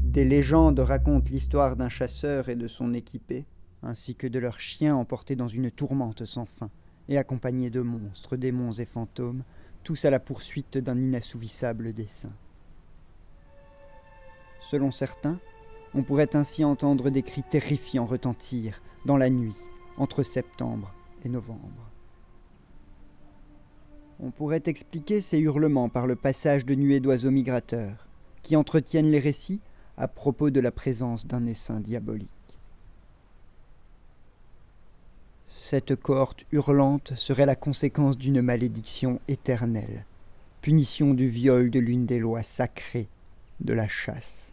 Des légendes racontent l'histoire d'un chasseur et de son équipé, ainsi que de leurs chiens emportés dans une tourmente sans fin, et accompagnés de monstres, démons et fantômes, tous à la poursuite d'un inassouvissable dessein. Selon certains, on pourrait ainsi entendre des cris terrifiants retentir dans la nuit, entre septembre et novembre. On pourrait expliquer ces hurlements par le passage de nuées d'oiseaux migrateurs, qui entretiennent les récits à propos de la présence d'un essaim diabolique. Cette cohorte hurlante serait la conséquence d'une malédiction éternelle, punition du viol de l'une des lois sacrées de la chasse.